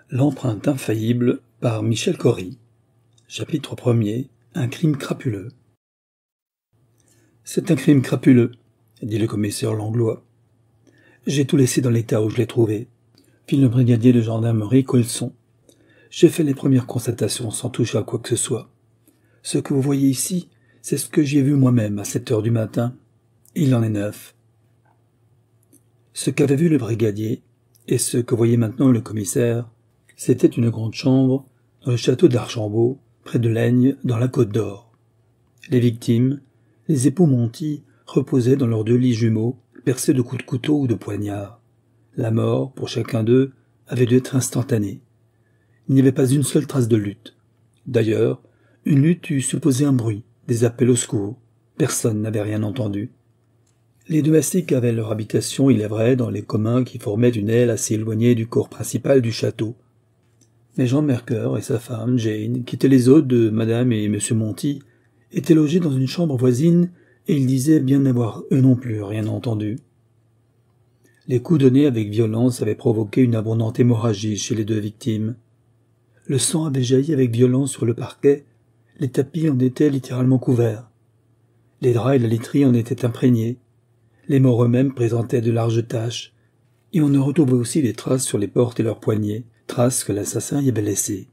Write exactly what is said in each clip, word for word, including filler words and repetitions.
L'empreinte infaillible par Michel Cory. Chapitre premier. Un crime crapuleux. C'est un crime crapuleux, dit le commissaire Langlois. J'ai tout laissé dans l'état où je l'ai trouvé, fit le brigadier de gendarmerie Colson. J'ai fait les premières constatations sans toucher à quoi que ce soit. Ce que vous voyez ici, c'est ce que j'y ai vu moi-même à sept heures du matin. Il en est neuf. Ce qu'avait vu le brigadier, et ce que voyait maintenant le commissaire, c'était une grande chambre dans le château d'Archambault, près de Laigne, dans la Côte d'Or. Les victimes, les époux Monty, reposaient dans leurs deux lits jumeaux, percés de coups de couteau ou de poignard. La mort, pour chacun d'eux, avait dû être instantanée. Il n'y avait pas une seule trace de lutte. D'ailleurs, une lutte eût supposé un bruit, des appels au secours. Personne n'avait rien entendu. Les domestiques avaient leur habitation, il est vrai, dans les communs qui formaient une aile assez éloignée du corps principal du château. Mais Jean Mercœur et sa femme, Jane, qui étaient les hôtes de Madame et Monsieur Monty, étaient logés dans une chambre voisine, et ils disaient bien n'avoir eux non plus rien entendu. Les coups donnés avec violence avaient provoqué une abondante hémorragie chez les deux victimes. Le sang avait jailli avec violence sur le parquet, les tapis en étaient littéralement couverts. Les draps et la literie en étaient imprégnés. Les morts eux-mêmes présentaient de larges taches, et on en retrouvait aussi des traces sur les portes et leurs poignets, traces que l'assassin y avait laissées.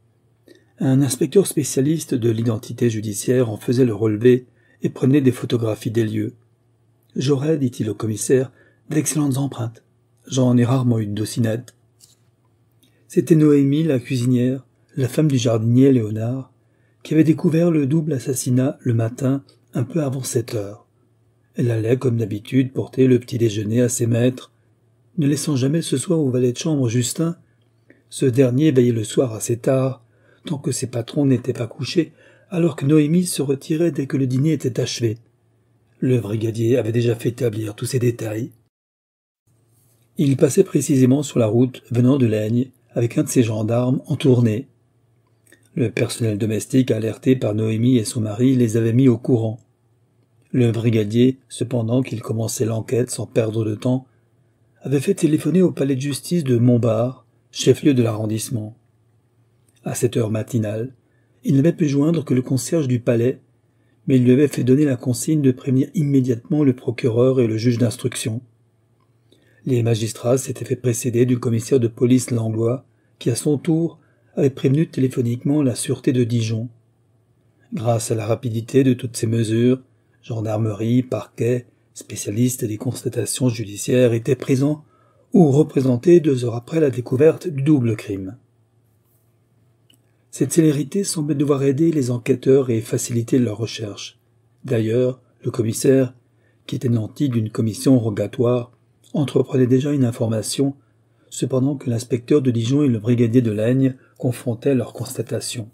Un inspecteur spécialiste de l'identité judiciaire en faisait le relevé et prenait des photographies des lieux. « J'aurais, dit-il au commissaire, d'excellentes empreintes. J'en ai rarement eu d'aussi nettes. » C'était Noémie, la cuisinière, la femme du jardinier Léonard, qui avait découvert le double assassinat le matin, un peu avant sept heures. Elle allait, comme d'habitude, porter le petit déjeuner à ses maîtres, ne laissant jamais ce soir au valet de chambre Justin. Ce dernier veillait le soir assez tard, tant que ses patrons n'étaient pas couchés, alors que Noémie se retirait dès que le dîner était achevé. Le brigadier avait déjà fait établir tous ces détails. Il passait précisément sur la route venant de Laigne, avec un de ses gendarmes en tournée. Le personnel domestique, alerté par Noémie et son mari, les avait mis au courant. Le brigadier, cependant qu'il commençait l'enquête sans perdre de temps, avait fait téléphoner au palais de justice de Montbard, chef-lieu de l'arrondissement. À cette heure matinale, il n'avait pu joindre que le concierge du palais, mais il lui avait fait donner la consigne de prévenir immédiatement le procureur et le juge d'instruction. Les magistrats s'étaient fait précéder du commissaire de police Langlois, qui à son tour avait prévenu téléphoniquement la sûreté de Dijon. Grâce à la rapidité de toutes ces mesures, gendarmerie, parquet, spécialistes des constatations judiciaires étaient présents ou représentés deux heures après la découverte du double crime. Cette célérité semblait devoir aider les enquêteurs et faciliter leur recherche. D'ailleurs, le commissaire, qui était nanti d'une commission rogatoire, entreprenait déjà une information, cependant que l'inspecteur de Dijon et le brigadier de Laigne confrontaient leurs constatations.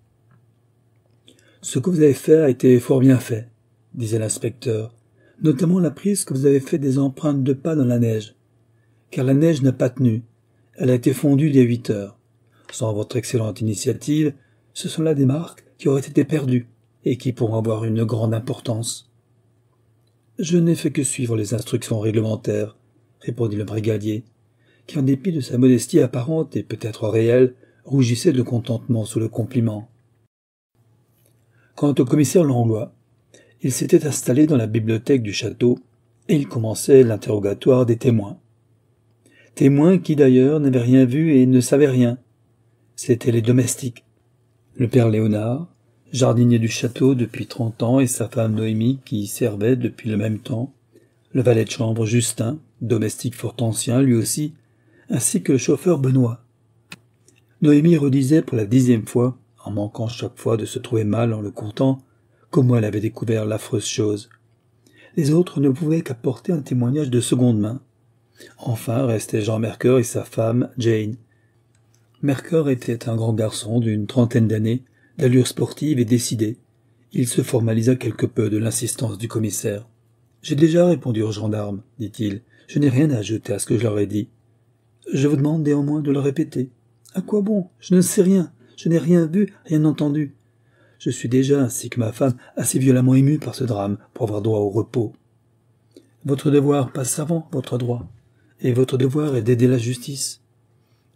« Ce que vous avez fait a été fort bien fait, » disait l'inspecteur, « notamment la prise que vous avez faite des empreintes de pas dans la neige. Car la neige n'a pas tenu, elle a été fondue dès huit heures. Sans votre excellente initiative, ce sont là des marques qui auraient été perdues et qui pourront avoir une grande importance. »« Je n'ai fait que suivre les instructions réglementaires, » répondit le brigadier, qui en dépit de sa modestie apparente et peut-être réelle, rougissait de contentement sous le compliment. Quant au commissaire Langlois, il s'était installé dans la bibliothèque du château et il commençait l'interrogatoire des témoins. Témoins qui d'ailleurs n'avaient rien vu et ne savaient rien. C'étaient les domestiques. Le père Léonard, jardinier du château depuis trente ans, et sa femme Noémie qui y servait depuis le même temps, le valet de chambre Justin, domestique fort ancien lui aussi, ainsi que le chauffeur Benoît. Noémie redisait pour la dixième fois, en manquant chaque fois de se trouver mal en le comptant, comment elle avait découvert l'affreuse chose. Les autres ne pouvaient qu'apporter un témoignage de seconde main. Enfin restait Jean Mercœur et sa femme, Jane. Mercœur était un grand garçon d'une trentaine d'années, d'allure sportive et décidée. Il se formalisa quelque peu de l'insistance du commissaire. « J'ai déjà répondu aux gendarmes, dit-il. Je n'ai rien à ajouter à ce que je leur ai dit. Je vous demande néanmoins de le répéter. À quoi bon? Je ne sais rien. Je n'ai rien vu, rien entendu. Je suis déjà, ainsi que ma femme, assez violemment ému par ce drame pour avoir droit au repos. Votre devoir passe avant votre droit, et votre devoir est d'aider la justice.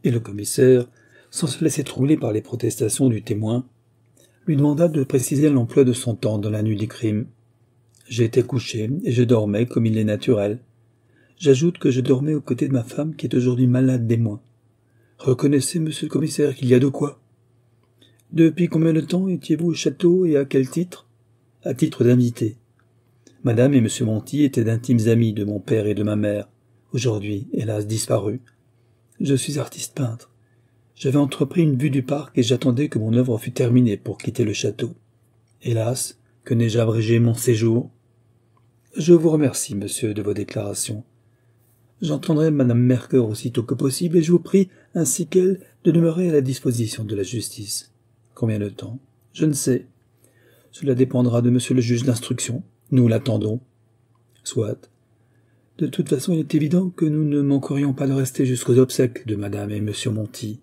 Et le commissaire, sans se laisser troubler par les protestations du témoin, lui demanda de préciser l'emploi de son temps dans la nuit du crime. J'ai été couché et je dormais comme il est naturel. J'ajoute que je dormais aux côtés de ma femme qui est aujourd'hui malade des mois. Reconnaissez, monsieur le commissaire, qu'il y a de quoi. Depuis combien de temps étiez-vous au château et à quel titre? À titre d'invité. Madame et monsieur Monty étaient d'intimes amis de mon père et de ma mère, aujourd'hui, hélas, disparus. Je suis artiste peintre. J'avais entrepris une vue du parc et j'attendais que mon œuvre fût terminée pour quitter le château. Hélas, que n'ai-je abrégé mon séjour? Je vous remercie, monsieur, de vos déclarations. J'entendrai madame Mercœur aussitôt que possible et je vous prie, ainsi qu'elle, de demeurer à la disposition de la justice. Combien de temps? Je ne sais. Cela dépendra de monsieur le juge d'instruction. Nous l'attendons. Soit. De toute façon, il est évident que nous ne manquerions pas de rester jusqu'aux obsèques de madame et monsieur Monty.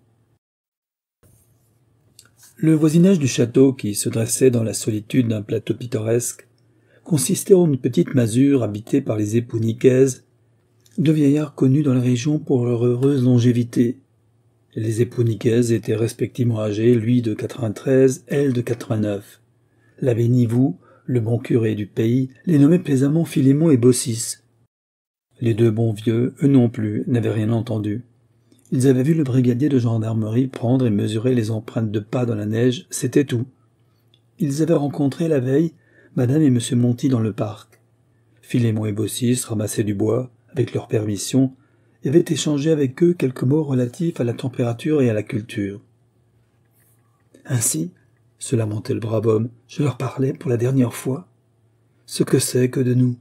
Le voisinage du château, qui se dressait dans la solitude d'un plateau pittoresque, consistait en une petite masure habitée par les époux Nicaise, deux vieillards connus dans la région pour leur heureuse longévité. Les époux Nicaise étaient respectivement âgés, lui de quatre-vingt-treize, elle de quatre-vingt-neuf. L'abbé Nivou, le bon curé du pays, les nommait plaisamment Philémon et Baucis. Les deux bons vieux, eux non plus, n'avaient rien entendu. Ils avaient vu le brigadier de gendarmerie prendre et mesurer les empreintes de pas dans la neige, c'était tout. Ils avaient rencontré la veille madame et monsieur Monty dans le parc. Philémon et Baucis ramassaient du bois, avec leur permission, et avaient échangé avec eux quelques mots relatifs à la température et à la culture. Ainsi, se lamentait le brave homme, je leur parlais pour la dernière fois. Ce que c'est que de nous.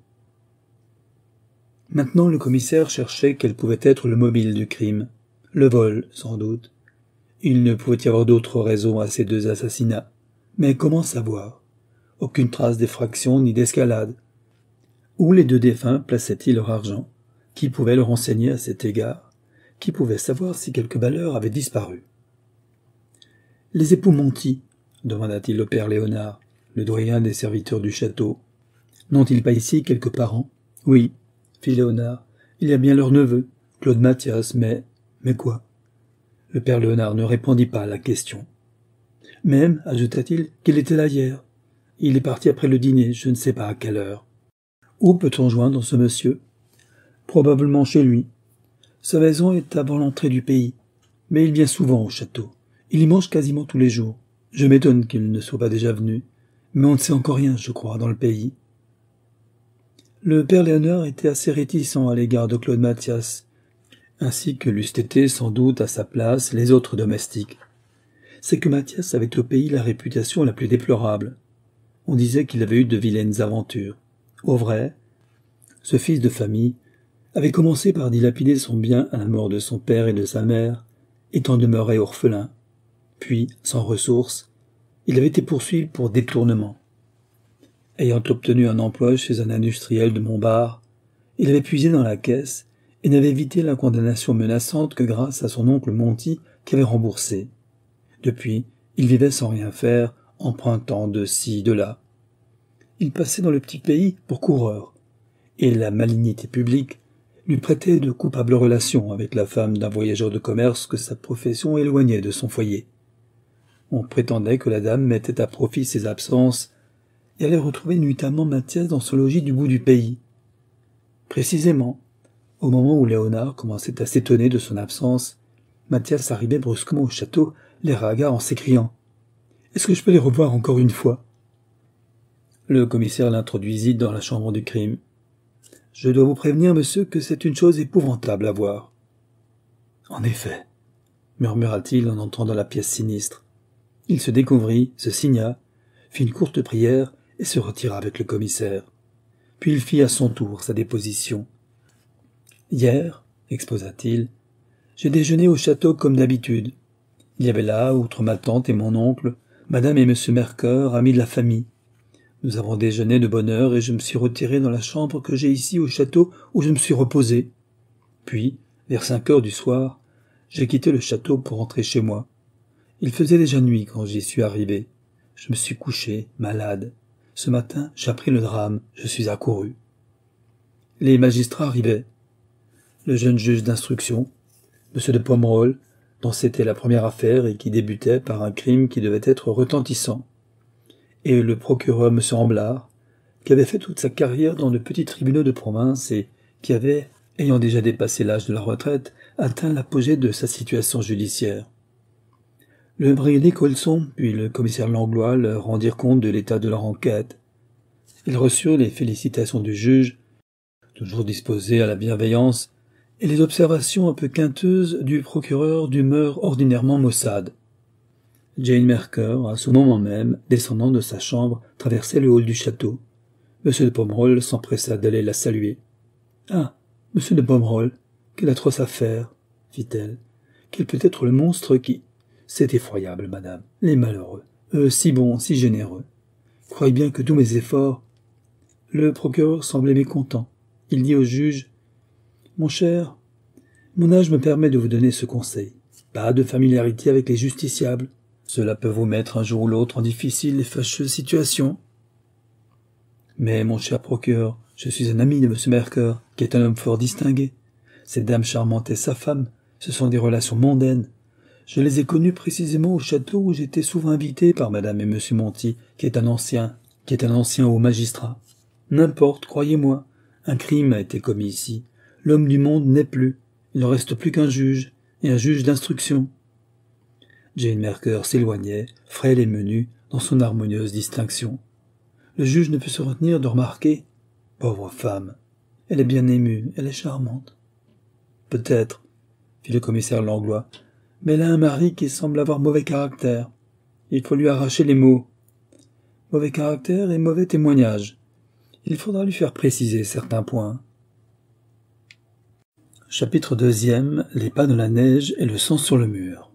Maintenant le commissaire cherchait quel pouvait être le mobile du crime. Le vol, sans doute. Il ne pouvait y avoir d'autre raison à ces deux assassinats. Mais comment savoir? Aucune trace d'effraction ni d'escalade. Où les deux défunts plaçaient-ils leur argent? Qui pouvait le renseigner à cet égard? Qui pouvait savoir si quelque valeur avait disparu? Les époux Monty, demanda-t-il au père Léonard, le doyen des serviteurs du château. N'ont-ils pas ici quelques parents? Oui, fit Léonard, il y a bien leur neveu, Claude Mathias, mais... mais quoi? Le père Léonard ne répondit pas à la question. Même, ajouta-t-il, qu'il était là hier. Il est parti après le dîner, je ne sais pas à quelle heure. Où peut-on joindre ce monsieur? Probablement chez lui. Sa maison est avant l'entrée du pays, mais il vient souvent au château. Il y mange quasiment tous les jours. Je m'étonne qu'il ne soit pas déjà venu, mais on ne sait encore rien, je crois, dans le pays. Le père Léonard était assez réticent à l'égard de Claude Mathias, ainsi que l'eussent été sans doute à sa place les autres domestiques. C'est que Mathias avait au pays la réputation la plus déplorable. On disait qu'il avait eu de vilaines aventures. Au vrai, ce fils de famille avait commencé par dilapider son bien à la mort de son père et de sa mère, étant demeuré orphelin. Puis, sans ressources, il avait été poursuivi pour détournement. Ayant obtenu un emploi chez un industriel de Montbard, il avait puisé dans la caisse et n'avait évité la condamnation menaçante que grâce à son oncle Monty qui avait remboursé. Depuis, il vivait sans rien faire, empruntant de ci, de là. Il passait dans le petit pays pour coureur, et la malignité publique lui prêtait de coupables relations avec la femme d'un voyageur de commerce que sa profession éloignait de son foyer. On prétendait que la dame mettait à profit ses absences et allait retrouver nuitamment Mathias dans son logis du bout du pays. Précisément, au moment où Léonard commençait à s'étonner de son absence, Mathias arrivait brusquement au château, l'air hagard en s'écriant « Est-ce que je peux les revoir encore une fois ?» Le commissaire l'introduisit dans la chambre du crime. « Je dois vous prévenir, monsieur, que c'est une chose épouvantable à voir. »« En effet, » murmura-t-il en entrant dans la pièce sinistre. Il se découvrit, se signa, fit une courte prière et se retira avec le commissaire. Puis il fit à son tour sa déposition. « Hier, » exposa-t-il, « j'ai déjeuné au château comme d'habitude. Il y avait là, outre ma tante et mon oncle, madame et monsieur Mercœur, amis de la famille. Nous avons déjeuné de bonne heure et je me suis retiré dans la chambre que j'ai ici au château où je me suis reposé. Puis, vers cinq heures du soir, j'ai quitté le château pour rentrer chez moi. Il faisait déjà nuit quand j'y suis arrivé. Je me suis couché, malade. Ce matin, j'ai appris le drame, je suis accouru. Les magistrats arrivaient. Le jeune juge d'instruction, M. de Pomerol, dont c'était la première affaire et qui débutait par un crime qui devait être retentissant. Et le procureur M. Amblard, qui avait fait toute sa carrière dans de petits tribunaux de province et qui avait, ayant déjà dépassé l'âge de la retraite, atteint l'apogée de sa situation judiciaire. Le brigadier Colson, puis le commissaire Langlois leur rendirent compte de l'état de leur enquête. Ils reçurent les félicitations du juge, toujours disposé à la bienveillance, et les observations un peu quinteuses du procureur d'humeur ordinairement maussade. Jane Merker, à ce moment même, descendant de sa chambre, traversait le hall du château. Monsieur de Pomerol s'empressa d'aller la saluer. « Ah, monsieur de Pomerol, quelle atroce affaire !» fit-elle. « Quel peut être le monstre qui... » « C'est effroyable, madame, les malheureux, eux si bons, si généreux. Croyez bien que tous mes efforts... » Le procureur semblait mécontent. Il dit au juge, « Mon cher, mon âge me permet de vous donner ce conseil. Pas de familiarité avec les justiciables. Cela peut vous mettre un jour ou l'autre en difficile et fâcheuse situation. » « Mais, mon cher procureur, je suis un ami de M. Merker, qui est un homme fort distingué. Cette dame charmante est sa femme. Ce sont des relations mondaines. Je les ai connues précisément au château où j'étais souvent invité par madame et monsieur Monty, qui est un ancien, qui est un ancien haut magistrat. N'importe, croyez-moi. Un crime a été commis ici. L'homme du monde n'est plus. Il ne reste plus qu'un juge, et un juge d'instruction. » Jane Merker s'éloignait, frêle et menue, dans son harmonieuse distinction. Le juge ne put se retenir de remarquer. Pauvre femme. Elle est bien émue, elle est charmante. Peut-être, fit le commissaire Langlois, mais elle a un mari qui semble avoir mauvais caractère. Il faut lui arracher les mots. Mauvais caractère et mauvais témoignage. Il faudra lui faire préciser certains points. Chapitre deuxième. Les pas dans la neige et le sang sur le mur.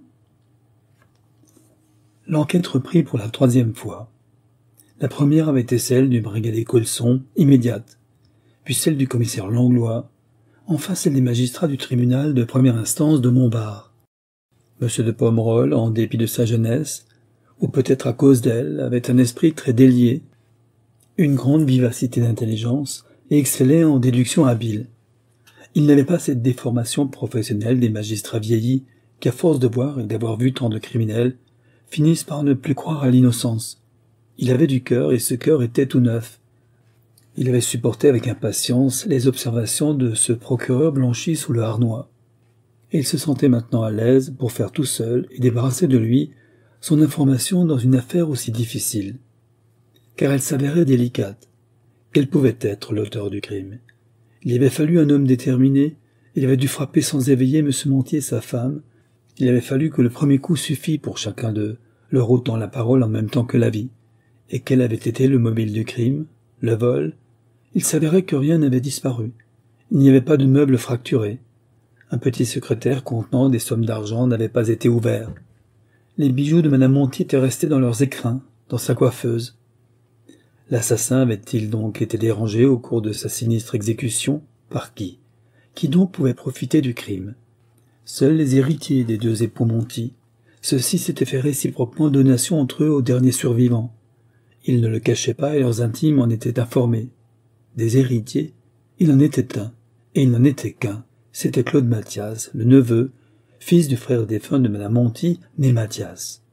L'enquête reprit pour la troisième fois. La première avait été celle du brigadier Colson, immédiate, puis celle du commissaire Langlois, enfin celle des magistrats du tribunal de première instance de Montbard. Monsieur de Pomerol, en dépit de sa jeunesse, ou peut-être à cause d'elle, avait un esprit très délié, une grande vivacité d'intelligence et excellait en déduction habile. Il n'avait pas cette déformation professionnelle des magistrats vieillis qui, à force de voir et d'avoir vu tant de criminels, finissent par ne plus croire à l'innocence. Il avait du cœur et ce cœur était tout neuf. Il avait supporté avec impatience les observations de ce procureur blanchi sous le harnois. Et il se sentait maintenant à l'aise pour faire tout seul et débarrasser de lui son information dans une affaire aussi difficile. Car elle s'avérait délicate. Quel pouvait être l'auteur du crime? Il y avait fallu un homme déterminé, il avait dû frapper sans éveiller M. Monty et sa femme, il avait fallu que le premier coup suffît pour chacun d'eux, leur ôtant la parole en même temps que la vie. Et quel avait été le mobile du crime? Le vol? Il s'avérait que rien n'avait disparu. Il n'y avait pas de meubles fracturés. Un petit secrétaire contenant des sommes d'argent n'avait pas été ouvert. Les bijoux de Madame Monty étaient restés dans leurs écrins, dans sa coiffeuse. L'assassin avait-il donc été dérangé au cours de sa sinistre exécution? Par qui? Qui donc pouvait profiter du crime? Seuls les héritiers des deux époux Monty. Ceux-ci s'étaient fait réciproquement donation entre eux aux derniers survivants. Ils ne le cachaient pas et leurs intimes en étaient informés. Des héritiers, il en était un, et il n'en était qu'un. C'était Claude Mathias, le neveu, fils du frère défunt de Madame Monty, né Mathias.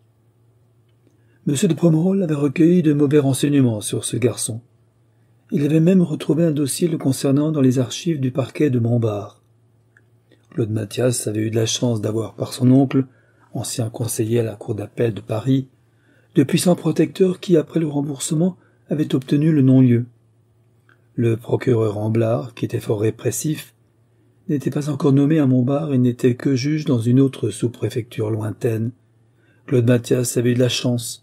Monsieur de Pomerol avait recueilli de mauvais renseignements sur ce garçon. Il avait même retrouvé un dossier le concernant dans les archives du parquet de Montbard. Claude Mathias avait eu de la chance d'avoir par son oncle, ancien conseiller à la cour d'appel de Paris, de puissants protecteurs qui, après le remboursement, avaient obtenu le non-lieu. Le procureur Amblard, qui était fort répressif, n'était pas encore nommé à Montbard et n'était que juge dans une autre sous-préfecture lointaine. Claude Mathias avait eu de la chance.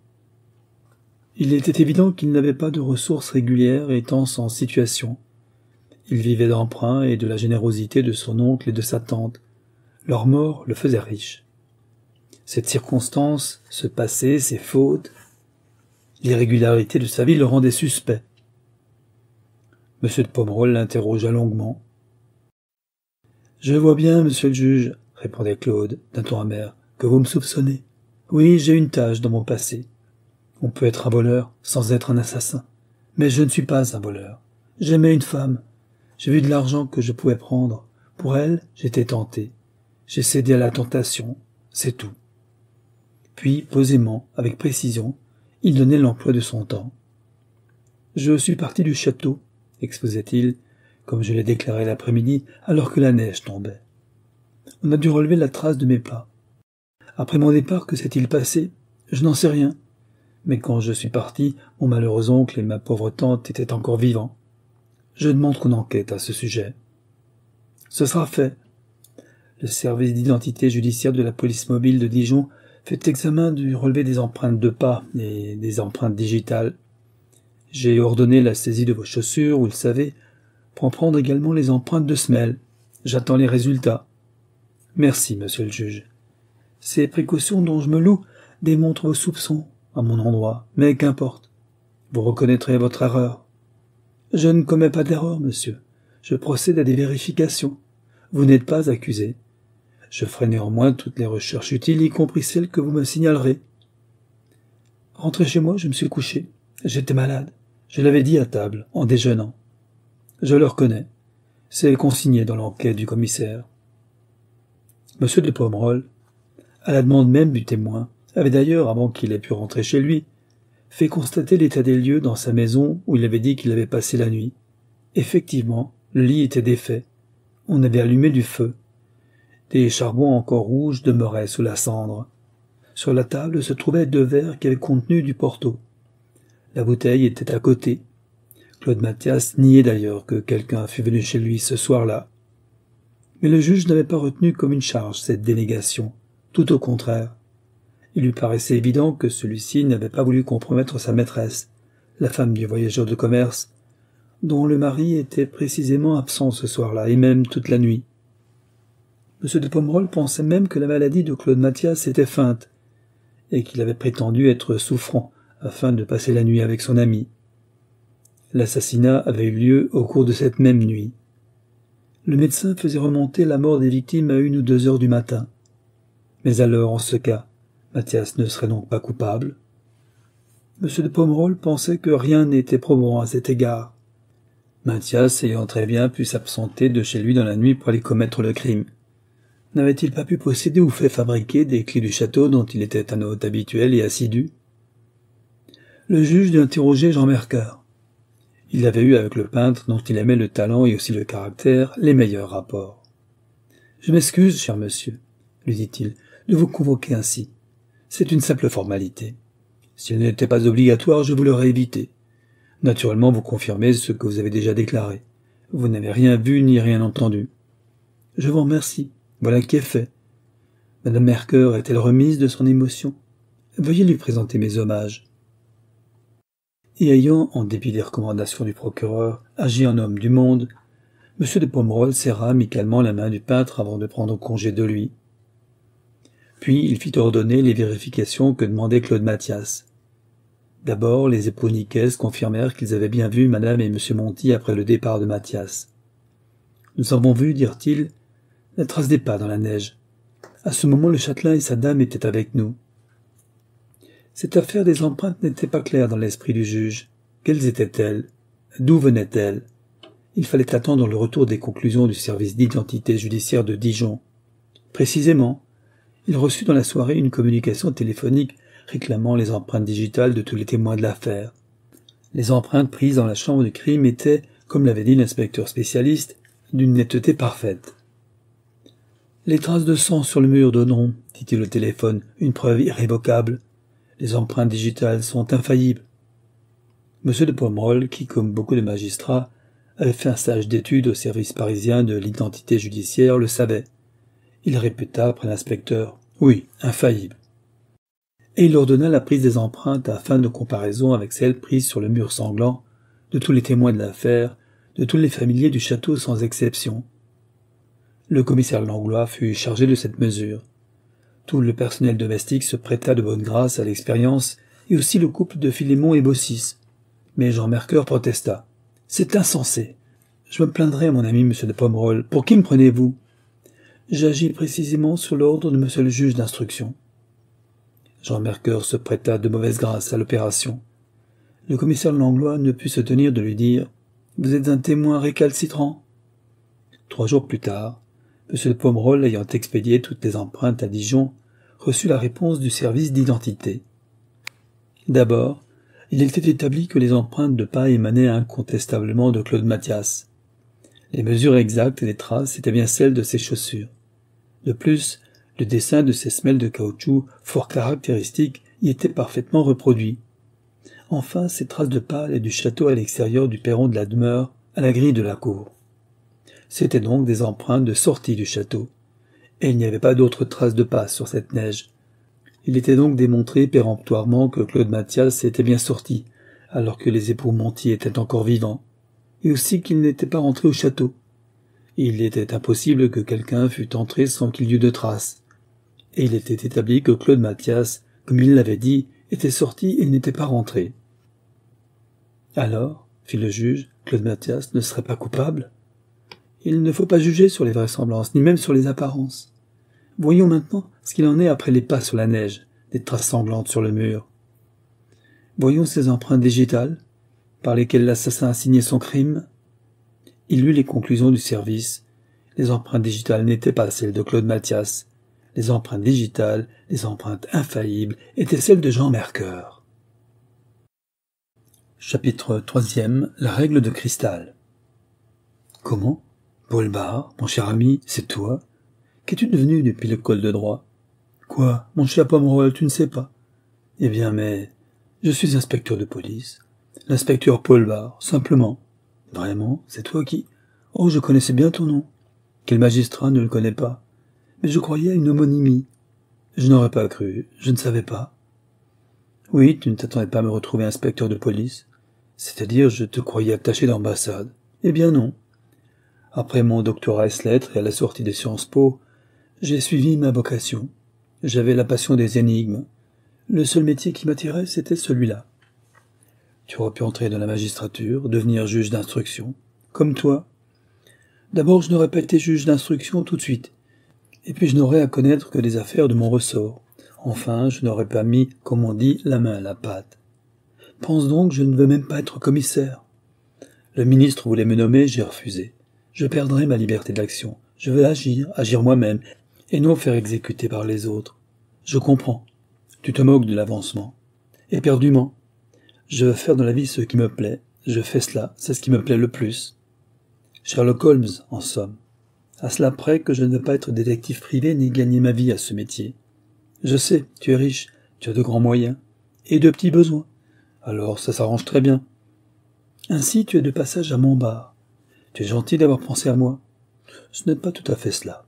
Il était évident qu'il n'avait pas de ressources régulières étant sans situation. Il vivait d'emprunt et de la générosité de son oncle et de sa tante. Leur mort le faisait riche. Cette circonstance, ce passé, ces fautes, l'irrégularité de sa vie le rendaient suspect. Monsieur de Pomerol l'interrogea longuement. « Je vois bien, monsieur le juge, » répondait Claude, d'un ton amer, « que vous me soupçonnez. Oui, j'ai une tâche dans mon passé. On peut être un voleur sans être un assassin. Mais je ne suis pas un voleur. J'aimais une femme. J'ai vu de l'argent que je pouvais prendre. Pour elle, j'étais tenté. J'ai cédé à la tentation, c'est tout. Puis, posément, avec précision, il donnait l'emploi de son temps. Je suis parti du château, exposait-il, comme je l'ai déclaré l'après-midi, alors que la neige tombait. On a dû relever la trace de mes pas. Après mon départ, que s'est-il passé? Je n'en sais rien. Mais quand je suis parti, mon malheureux oncle et ma pauvre tante étaient encore vivants. Je demande qu'on enquête à ce sujet. Ce sera fait. Le service d'identité judiciaire de la police mobile de Dijon fait examen du relevé des empreintes de pas et des empreintes digitales. J'ai ordonné la saisie de vos chaussures, vous le savez, pour en prendre également les empreintes de semelles. J'attends les résultats. Merci, monsieur le juge. Ces précautions dont je me loue démontrent vos soupçons à mon endroit, mais qu'importe. Vous reconnaîtrez votre erreur. Je ne commets pas d'erreur, monsieur. Je procède à des vérifications. Vous n'êtes pas accusé. Je ferai néanmoins toutes les recherches utiles, y compris celles que vous me signalerez. Rentré chez moi, je me suis couché. J'étais malade. Je l'avais dit à table, en déjeunant. Je le reconnais. C'est consigné dans l'enquête du commissaire. Monsieur de Pomerol, à la demande même du témoin, avait d'ailleurs, avant qu'il ait pu rentrer chez lui, fait constater l'état des lieux dans sa maison où il avait dit qu'il avait passé la nuit. Effectivement, le lit était défait. On avait allumé du feu. Des charbons encore rouges demeuraient sous la cendre. Sur la table se trouvaient deux verres qui avaient contenu du porto. La bouteille était à côté. Claude Mathias niait d'ailleurs que quelqu'un fût venu chez lui ce soir-là. Mais le juge n'avait pas retenu comme une charge cette dénégation. Tout au contraire. Il lui paraissait évident que celui-ci n'avait pas voulu compromettre sa maîtresse, la femme du voyageur de commerce, dont le mari était précisément absent ce soir-là, et même toute la nuit. M. de Pomerol pensait même que la maladie de Claude Mathias était feinte, et qu'il avait prétendu être souffrant, afin de passer la nuit avec son ami. L'assassinat avait eu lieu au cours de cette même nuit. Le médecin faisait remonter la mort des victimes à une ou deux heures du matin. Mais alors, en ce cas, Mathias ne serait donc pas coupable. M. de Pomerol pensait que rien n'était probant à cet égard. Mathias ayant très bien pu s'absenter de chez lui dans la nuit pour aller commettre le crime. N'avait-il pas pu posséder ou fait fabriquer des clés du château dont il était un hôte habituel et assidu? Le juge dut interroger Jean Mercœur. Il avait eu avec le peintre, dont il aimait le talent et aussi le caractère, les meilleurs rapports. « Je m'excuse, cher monsieur, » lui dit-il, « de vous convoquer ainsi. C'est une simple formalité. S'il n'était pas obligatoire, je vous l'aurais évité. Naturellement, vous confirmez ce que vous avez déjà déclaré. Vous n'avez rien vu ni rien entendu. Je vous remercie. Voilà qui est fait. Madame Mercœur est-elle remise de son émotion? Veuillez lui présenter mes hommages. » Et ayant, en dépit des recommandations du procureur, agi en homme du monde, M. de Pomerol serra amicalement la main du peintre avant de prendre congé de lui. Puis il fit ordonner les vérifications que demandait Claude Mathias. D'abord, les époux Nicaise confirmèrent qu'ils avaient bien vu Madame et M. Monty après le départ de Mathias. « Nous avons vu, dirent-ils, la trace des pas dans la neige. À ce moment, le châtelain et sa dame étaient avec nous. » Cette affaire des empreintes n'était pas claire dans l'esprit du juge. Quelles étaient-elles? D'où venaient-elles? Il fallait attendre le retour des conclusions du service d'identité judiciaire de Dijon. Précisément, il reçut dans la soirée une communication téléphonique réclamant les empreintes digitales de tous les témoins de l'affaire. Les empreintes prises dans la chambre du crime étaient, comme l'avait dit l'inspecteur spécialiste, d'une netteté parfaite. « Les traces de sang sur le mur donneront, dit-il au téléphone, une preuve irrévocable. Les empreintes digitales sont infaillibles. » M. de Pomerol, qui, comme beaucoup de magistrats, avait fait un stage d'études au service parisien de l'identité judiciaire, le savait. Il répéta après l'inspecteur. « Oui, infaillible. » Et il ordonna la prise des empreintes à fin de comparaison avec celles prises sur le mur sanglant de tous les témoins de l'affaire, de tous les familiers du château sans exception. Le commissaire Langlois fut chargé de cette mesure. Tout le personnel domestique se prêta de bonne grâce à l'expérience, et aussi le couple de Philémon et Baucis. Mais Jean Mercœur protesta. « C'est insensé. Je me plaindrai à mon ami M. de Pomerol. Pour qui me prenez-vous ? J'agis précisément sur l'ordre de M. le juge d'instruction. » Jean Mercœur se prêta de mauvaise grâce à l'opération. Le commissaire Langlois ne put se tenir de lui dire « Vous êtes un témoin récalcitrant. » Trois jours plus tard, M. Pomerol, ayant expédié toutes les empreintes à Dijon, reçut la réponse du service d'identité. D'abord, il était établi que les empreintes de pas émanaient incontestablement de Claude Mathias. Les mesures exactes des traces étaient bien celles de ses chaussures. De plus, le dessin de ces semelles de caoutchouc, fort caractéristique, y était parfaitement reproduit. Enfin, ces traces de pas allaient du château à l'extérieur du perron de la demeure, à la grille de la cour. C'étaient donc des empreintes de sortie du château, et il n'y avait pas d'autres traces de pas sur cette neige. Il était donc démontré péremptoirement que Claude Mathias était bien sorti, alors que les époux Monty étaient encore vivants, et aussi qu'il n'était pas rentré au château. Il était impossible que quelqu'un fût entré sans qu'il y eût de traces, et il était établi que Claude Mathias, comme il l'avait dit, était sorti et n'était pas rentré. Alors, fit le juge, Claude Mathias ne serait pas coupable? Il ne faut pas juger sur les vraisemblances, ni même sur les apparences. Voyons maintenant ce qu'il en est après les pas sur la neige, des traces sanglantes sur le mur. Voyons ces empreintes digitales, par lesquelles l'assassin a signé son crime. Il lut les conclusions du service. Les empreintes digitales n'étaient pas celles de Claude Mathias. Les empreintes digitales, les empreintes infaillibles, étaient celles de Jean Mercœur. Chapitre troisième. La règle de cristal. Comment? Paul Bart, mon cher ami, c'est toi? Qu'es-tu devenu depuis l'école de droit? Quoi, mon cher Pomerol, tu ne sais pas? Eh bien, mais... Je suis inspecteur de police. L'inspecteur Paul Bart, simplement. Vraiment, c'est toi qui... Oh, je connaissais bien ton nom. Quel magistrat ne le connaît pas? Mais je croyais à une homonymie. Je n'aurais pas cru, je ne savais pas. Oui, tu ne t'attendais pas à me retrouver inspecteur de police. C'est-à-dire, je te croyais attaché d'ambassade. Eh bien non. Après mon doctorat ès lettres et à la sortie des Sciences Po, j'ai suivi ma vocation. J'avais la passion des énigmes. Le seul métier qui m'attirait, c'était celui-là. Tu aurais pu entrer dans la magistrature, devenir juge d'instruction, comme toi. D'abord, je n'aurais pas été juge d'instruction tout de suite, et puis je n'aurais à connaître que les affaires de mon ressort. Enfin, je n'aurais pas mis, comme on dit, la main à la pâte. Pense donc, je ne veux même pas être commissaire. Le ministre voulait me nommer, j'ai refusé. Je perdrai ma liberté d'action. Je veux agir, agir moi-même, et non faire exécuter par les autres. Je comprends. Tu te moques de l'avancement. Éperdument. Je veux faire dans la vie ce qui me plaît. Je fais cela, c'est ce qui me plaît le plus. Sherlock Holmes, en somme. À cela près que je ne veux pas être détective privé ni gagner ma vie à ce métier. Je sais, tu es riche, tu as de grands moyens, et de petits besoins. Alors ça s'arrange très bien. Ainsi tu es de passage à Montbard. Tu es gentil d'avoir pensé à moi. Ce n'est pas tout à fait cela.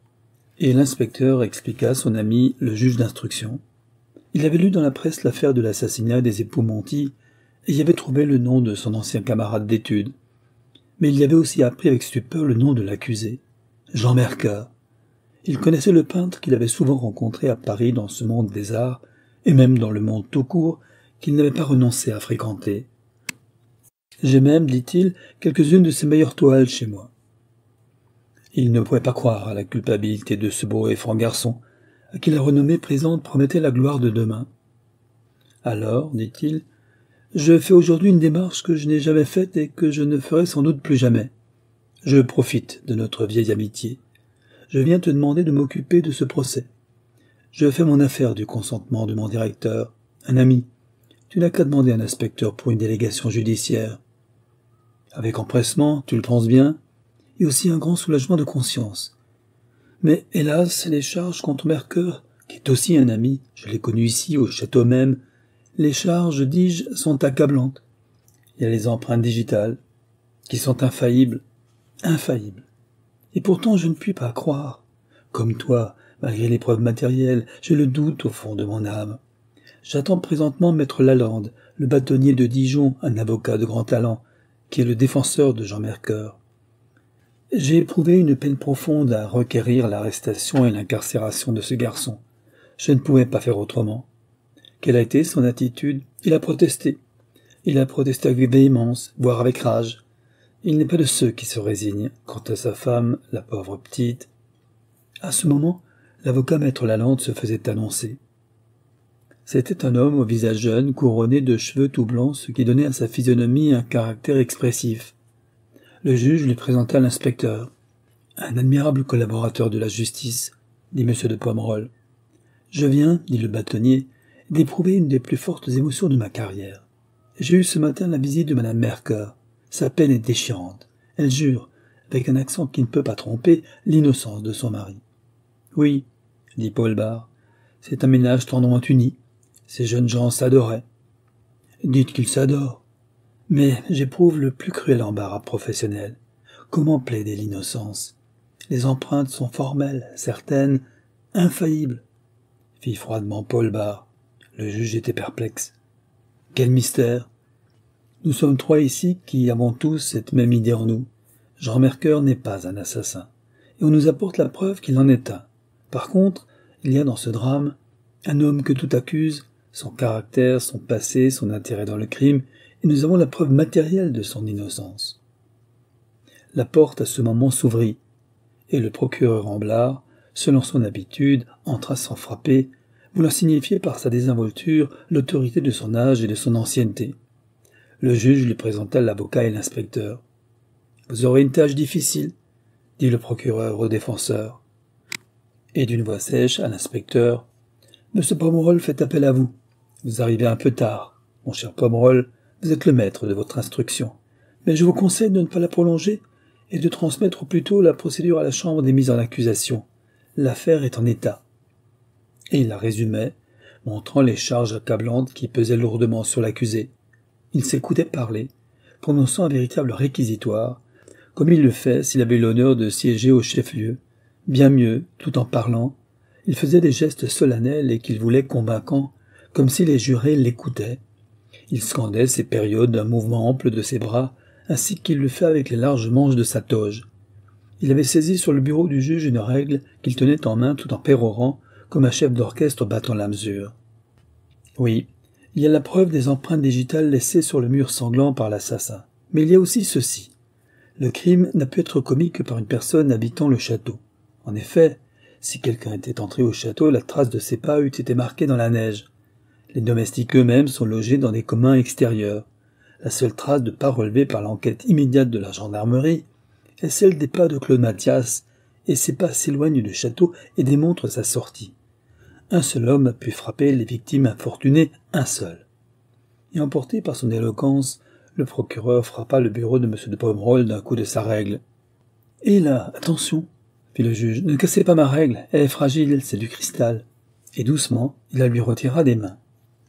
Et l'inspecteur expliqua à son ami, le juge d'instruction. Il avait lu dans la presse l'affaire de l'assassinat des époux Monty, et y avait trouvé le nom de son ancien camarade d'études. Mais il y avait aussi appris avec stupeur le nom de l'accusé, Jean Mercœur. Il connaissait le peintre qu'il avait souvent rencontré à Paris dans ce monde des arts, et même dans le monde tout court, qu'il n'avait pas renoncé à fréquenter. J'ai même, dit-il, quelques-unes de ses meilleures toiles chez moi. Il ne pouvait pas croire à la culpabilité de ce beau et franc garçon, à qui la renommée présente promettait la gloire de demain. Alors, dit-il, je fais aujourd'hui une démarche que je n'ai jamais faite et que je ne ferai sans doute plus jamais. Je profite de notre vieille amitié. Je viens te demander de m'occuper de ce procès. Je fais mon affaire du consentement de mon directeur, un ami. Tu n'as qu'à demander un inspecteur pour une délégation judiciaire. Avec empressement, tu le penses bien, et aussi un grand soulagement de conscience. Mais, hélas, les charges contre Mercœur, qui est aussi un ami, je l'ai connu ici, au château même, les charges, dis-je, sont accablantes. Il y a les empreintes digitales, qui sont infaillibles, infaillibles. Et pourtant je ne puis pas croire. Comme toi, malgré les preuves matérielles, j'ai le doute au fond de mon âme. J'attends présentement maître Lalande, le bâtonnier de Dijon, un avocat de grand talent, qui est le défenseur de Jean Mercœur. J'ai éprouvé une peine profonde à requérir l'arrestation et l'incarcération de ce garçon. Je ne pouvais pas faire autrement. Quelle a été son attitude? Il a protesté. Il a protesté avec véhémence, voire avec rage. Il n'est pas de ceux qui se résignent. Quant à sa femme, la pauvre petite... À ce moment, l'avocat maître Lalande se faisait annoncer. C'était un homme au visage jeune, couronné de cheveux tout blancs, ce qui donnait à sa physionomie un caractère expressif. Le juge lui présenta l'inspecteur. Un admirable collaborateur de la justice, dit M. de Pomerol. Je viens, dit le bâtonnier, d'éprouver une des plus fortes émotions de ma carrière. J'ai eu ce matin la visite de Madame Merker. Sa peine est déchirante. Elle jure, avec un accent qui ne peut pas tromper, l'innocence de son mari. Oui, dit Paul Bart, c'est un ménage tendrement uni. Ces jeunes gens s'adoraient. Dites qu'ils s'adorent. Mais j'éprouve le plus cruel embarras professionnel. Comment plaider l'innocence? Les empreintes sont formelles, certaines, infaillibles, fit froidement Paul Bart. Le juge était perplexe. Quel mystère? Nous sommes trois ici qui avons tous cette même idée en nous. Jean Mercœur n'est pas un assassin, et on nous apporte la preuve qu'il en est un. Par contre, il y a dans ce drame un homme que tout accuse, son caractère, son passé, son intérêt dans le crime, et nous avons la preuve matérielle de son innocence. La porte à ce moment s'ouvrit, et le procureur Ramblard, selon son habitude, entra sans frapper, voulant signifier par sa désinvolture l'autorité de son âge et de son ancienneté. Le juge lui présenta l'avocat et l'inspecteur. « Vous aurez une tâche difficile, » dit le procureur au défenseur. Et d'une voix sèche à l'inspecteur, « Monsieur Pomerol fait appel à vous. Vous arrivez un peu tard. Mon cher Pomerol, vous êtes le maître de votre instruction. Mais je vous conseille de ne pas la prolonger et de transmettre au plus tôt la procédure à la chambre des mises en accusation. L'affaire est en état. » Et il la résumait, montrant les charges accablantes qui pesaient lourdement sur l'accusé. Il s'écoutait parler, prononçant un véritable réquisitoire, comme il le fait s'il avait l'honneur de siéger au chef-lieu. Bien mieux, tout en parlant, il faisait des gestes solennels et qu'il voulait convaincants, comme si les jurés l'écoutaient. Il scandait ces périodes d'un mouvement ample de ses bras, ainsi qu'il le fait avec les larges manches de sa toge. Il avait saisi sur le bureau du juge une règle qu'il tenait en main tout en pérorant, comme un chef d'orchestre battant la mesure. Oui, il y a la preuve des empreintes digitales laissées sur le mur sanglant par l'assassin. Mais il y a aussi ceci. Le crime n'a pu être commis que par une personne habitant le château. En effet, si quelqu'un était entré au château, la trace de ses pas eût été marquée dans la neige. Les domestiques eux-mêmes sont logés dans des communs extérieurs. La seule trace de pas relevée par l'enquête immédiate de la gendarmerie est celle des pas de Claude Mathias, et ces pas s'éloignent du château et démontrent sa sortie. Un seul homme a pu frapper les victimes infortunées, un seul. Et emporté par son éloquence, le procureur frappa le bureau de M. de Pomerol d'un coup de sa règle. « Et là, attention !» fit le juge. « Ne cassez pas ma règle, elle est fragile, c'est du cristal. » Et doucement, il la lui retira des mains.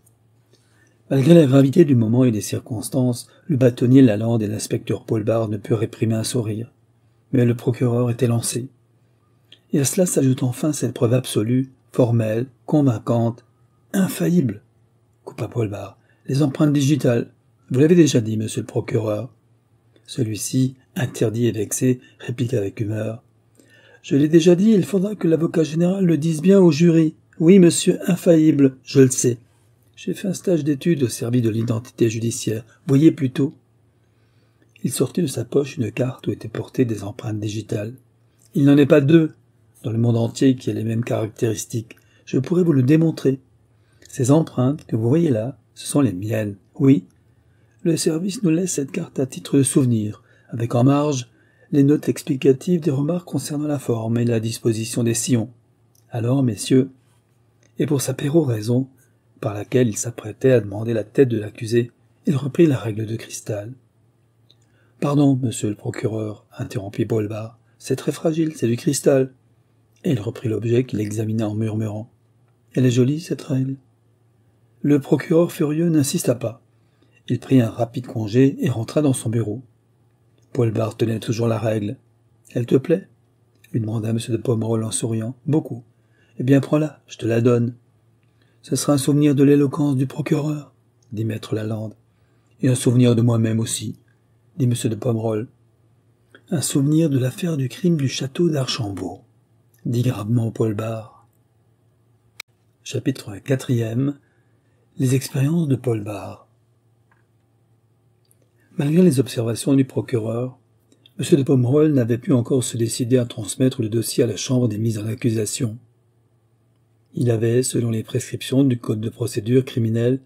Malgré la gravité du moment et des circonstances, le bâtonnier Lalande et l'inspecteur Paul Bart ne purent réprimer un sourire. Mais le procureur était lancé. Et à cela s'ajoute enfin cette preuve absolue, formelle, convaincante, infaillible, coupa Paul Bart. Les empreintes digitales. Vous l'avez déjà dit, monsieur le procureur. Celui-ci, interdit et vexé, répliqua avec humeur. Je l'ai déjà dit, il faudra que l'avocat général le dise bien au jury. Oui, monsieur, infaillible, je le sais. J'ai fait un stage d'études au service de l'identité judiciaire. Voyez plutôt. Il sortit de sa poche une carte où étaient portées des empreintes digitales. Il n'en est pas deux dans le monde entier qui a les mêmes caractéristiques. Je pourrais vous le démontrer. Ces empreintes que vous voyez là, ce sont les miennes. Oui. Le service nous laisse cette carte à titre de souvenir, avec en marge les notes explicatives des remarques concernant la forme et la disposition des sillons. Alors, messieurs, et pour sa péroraison, par laquelle il s'apprêtait à demander la tête de l'accusé, il reprit la règle de cristal. « Pardon, monsieur le procureur, interrompit Paul Bart, c'est très fragile, c'est du cristal. » Et il reprit l'objet qu'il examinait en murmurant. « Elle est jolie, cette règle ?» Le procureur furieux n'insista pas. Il prit un rapide congé et rentra dans son bureau. Paul Bart tenait toujours la règle. « Elle te plaît ?» lui demanda M. de Pomerol en souriant. « Beaucoup. Eh bien, prends-la, je te la donne. »« Ce sera un souvenir de l'éloquence du procureur, » dit maître Lalande. « Et un souvenir de moi-même aussi, » dit M. de Pomerol. « Un souvenir de l'affaire du crime du château d'Archambault, » dit gravement Paul Bart. Chapitre quatrième. Les expériences de Paul Bart. Malgré les observations du procureur, M. de Pomerol n'avait pu encore se décider à transmettre le dossier à la chambre des mises en accusation. Il avait, selon les prescriptions du Code de procédure criminelle,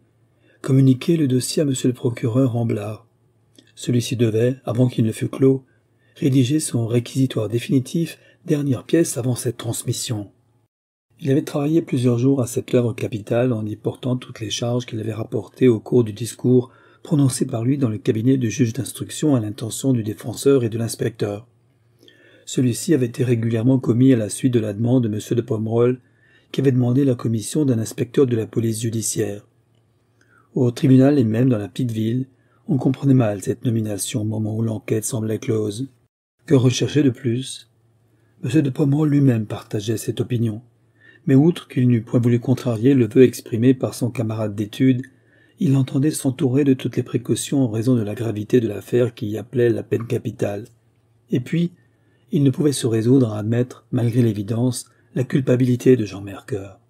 communiqué le dossier à M. le procureur Ramblard. Celui-ci devait, avant qu'il ne fût clos, rédiger son réquisitoire définitif, dernière pièce avant cette transmission. Il avait travaillé plusieurs jours à cette œuvre capitale en y portant toutes les charges qu'il avait rapportées au cours du discours prononcé par lui dans le cabinet du juge d'instruction à l'intention du défenseur et de l'inspecteur. Celui-ci avait été régulièrement commis à la suite de la demande de M. de Pomerol, qui avait demandé la commission d'un inspecteur de la police judiciaire. Au tribunal et même dans la petite ville, on comprenait mal cette nomination au moment où l'enquête semblait close. Que rechercher de plus? M. de Pomerol lui-même partageait cette opinion. Mais outre qu'il n'eût point voulu contrarier le vœu exprimé par son camarade d'études, il entendait s'entourer de toutes les précautions en raison de la gravité de l'affaire qui y appelait la peine capitale. Et puis, il ne pouvait se résoudre à admettre, malgré l'évidence, la culpabilité de Jean Mercœur.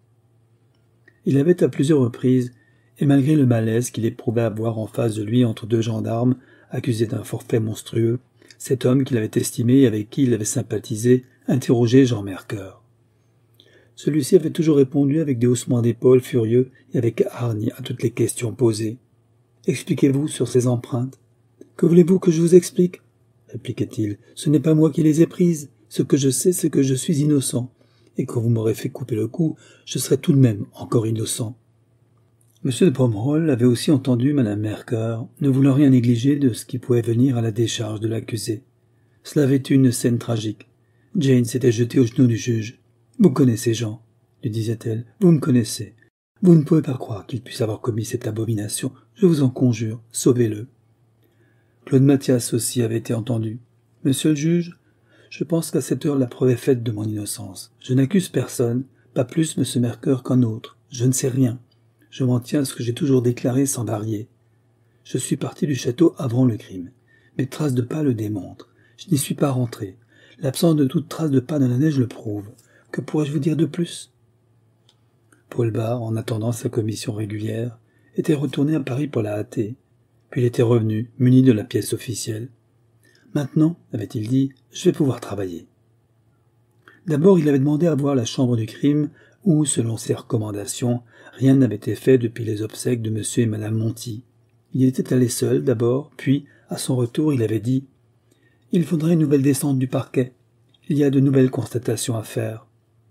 Il avait à plusieurs reprises, et malgré le malaise qu'il éprouvait à voir en face de lui entre deux gendarmes, accusés d'un forfait monstrueux, cet homme qu'il avait estimé et avec qui il avait sympathisé, interrogeait Jean Mercœur. Celui-ci avait toujours répondu avec des haussements d'épaules furieux et avec hargne à toutes les questions posées. « Expliquez-vous sur ces empreintes. »« Que voulez-vous que je vous explique ?» répliquait-il. « Ce n'est pas moi qui les ai prises. Ce que je sais, c'est que je suis innocent. Et quand vous m'aurez fait couper le cou, je serai tout de même encore innocent. » M. de Pomerol avait aussi entendu Mme Mercœur, ne voulant rien négliger de ce qui pouvait venir à la décharge de l'accusé. Cela avait été une scène tragique. Jane s'était jetée aux genoux du juge. « Vous connaissez Jean, » lui disait-elle. « Vous me connaissez. Vous ne pouvez pas croire qu'il puisse avoir commis cette abomination. Je vous en conjure, sauvez-le. » Claude Mathias aussi avait été entendu. « Monsieur le juge, je pense qu'à cette heure la preuve est faite de mon innocence. Je n'accuse personne, pas plus M. Mercœur qu'un autre. Je ne sais rien. Je m'en tiens à ce que j'ai toujours déclaré sans varier. Je suis parti du château avant le crime. Mes traces de pas le démontrent. Je n'y suis pas rentré. L'absence de toute trace de pas dans la neige le prouve. Que pourrais-je vous dire de plus ?» Paul Bart, en attendant sa commission régulière, était retourné à Paris pour la hâter. Puis il était revenu, muni de la pièce officielle. « Maintenant, avait-il dit, je vais pouvoir travailler. » D'abord, il avait demandé à voir la chambre du crime où, selon ses recommandations, rien n'avait été fait depuis les obsèques de M. et Mme Monty. Il y était allé seul, d'abord, puis, à son retour, il avait dit « Il faudrait une nouvelle descente du parquet. Il y a de nouvelles constatations à faire. »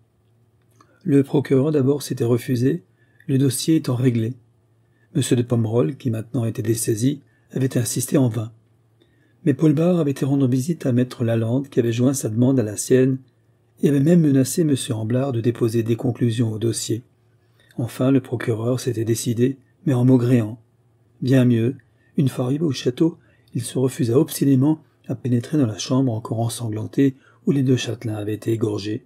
Le procureur d'abord s'était refusé, le dossier étant réglé. M. de Pomerol, qui maintenant était dessaisi, avait insisté en vain. Mais Paul Bart avait été rendre visite à maître Lalande, qui avait joint sa demande à la sienne, et avait même menacé M. Amblard de déposer des conclusions au dossier. Enfin, le procureur s'était décidé, mais en maugréant. Bien mieux, une fois arrivé au château, il se refusa obstinément à pénétrer dans la chambre encore ensanglantée où les deux châtelains avaient été égorgés.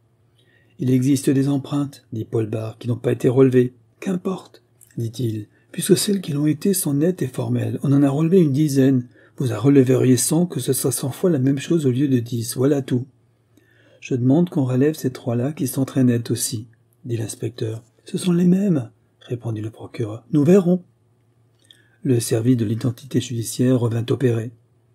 « Il existe des empreintes, dit Paul Bart, qui n'ont pas été relevées. Qu'importe, dit-il, puisque celles qui l'ont été sont nettes et formelles. On en a relevé une dizaine. Vous en releveriez cent, que ce soit cent fois la même chose au lieu de dix. Voilà tout. Je demande qu'on relève ces trois-là qui sont très nettes aussi, dit l'inspecteur. Ce sont les mêmes, répondit le procureur. Nous verrons. Le service de l'identité judiciaire revint opérer.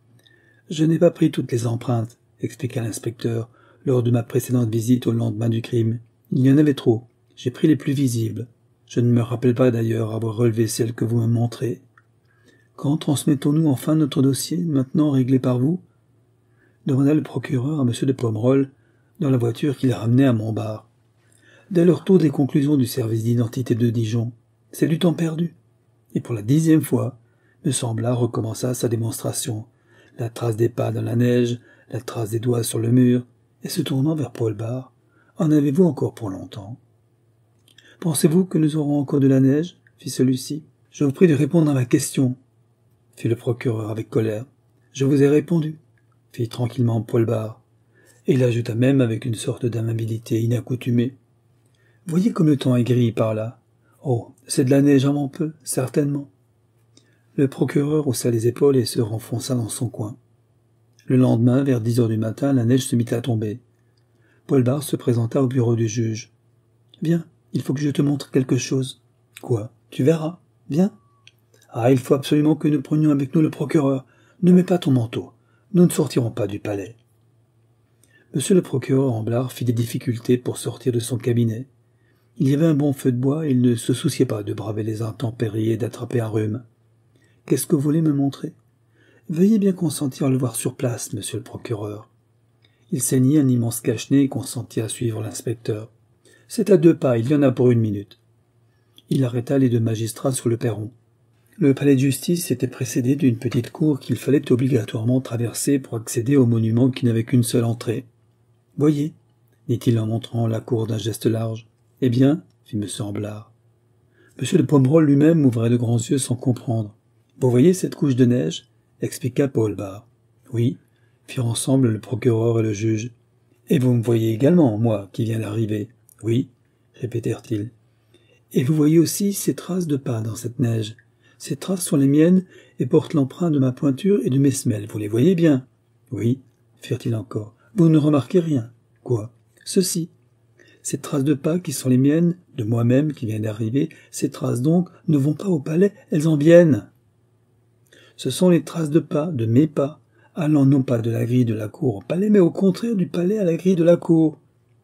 Je n'ai pas pris toutes les empreintes, expliqua l'inspecteur, lors de ma précédente visite au lendemain du crime. Il y en avait trop. J'ai pris les plus visibles. Je ne me rappelle pas d'ailleurs avoir relevé celles que vous me montrez. Quand transmettons-nous enfin notre dossier, maintenant réglé par vous? Demanda le procureur à M. de Pomerol, dans la voiture qu'il ramenait à Montbard. Dès le retour des conclusions du service d'identité de Dijon, c'est du temps perdu. Et pour la dixième fois, M. Amblard recommença sa démonstration. La trace des pas dans la neige, la trace des doigts sur le mur, et se tournant vers Paul Bart, « En avez-vous encore pour longtemps ?»« Pensez-vous que nous aurons encore de la neige ?» fit celui-ci. « Je vous prie de répondre à ma question, » fit le procureur avec colère. « Je vous ai répondu, » fit tranquillement Paul Bart, et il ajouta même avec une sorte d'amabilité inaccoutumée. « Voyez comme le temps est gris par là. Oh, c'est de la neige avant peu, certainement. » Le procureur haussa les épaules et se renfonça dans son coin. Le lendemain, vers dix heures du matin, la neige se mit à tomber. Paul Bart se présenta au bureau du juge. « Viens, il faut que je te montre quelque chose. »« Quoi ? Tu verras. Viens. »« Ah, il faut absolument que nous prenions avec nous le procureur. Ne mets pas ton manteau. Nous ne sortirons pas du palais. » Monsieur le procureur Amblard fit des difficultés pour sortir de son cabinet. Il y avait un bon feu de bois et il ne se souciait pas de braver les intempéries et d'attraper un rhume. « Qu'est-ce que vous voulez me montrer ?»« Veuillez bien consentir à le voir sur place, monsieur le procureur. Il ceignit un immense cache-nez et consentit à suivre l'inspecteur. C'est à deux pas, il y en a pour une minute. Il arrêta les deux magistrats sur le perron. Le palais de justice était précédé d'une petite cour qu'il fallait obligatoirement traverser pour accéder au monument qui n'avait qu'une seule entrée. « Voyez, dit-il en montrant la cour d'un geste large. « Eh bien, fit M. Amblard. M. de Pomerol lui-même ouvrait de grands yeux sans comprendre. « Vous voyez cette couche de neige ?» expliqua Paul Bart. « Oui, » firent ensemble le procureur et le juge. « Et vous me voyez également, moi, qui viens d'arriver. »« Oui, » répétèrent-ils. « Et vous voyez aussi ces traces de pas dans cette neige. Ces traces sont les miennes et portent l'empreinte de ma pointure et de mes semelles. Vous les voyez bien ?»« Oui, » firent-ils encore. « Vous ne remarquez rien. »« Quoi ?»« Ceci. Ces traces de pas qui sont les miennes, de moi-même qui viens d'arriver, ces traces donc ne vont pas au palais, elles en viennent. Ce sont les traces de pas, de mes pas, allant non pas de la grille de la cour au palais, mais au contraire du palais à la grille de la cour.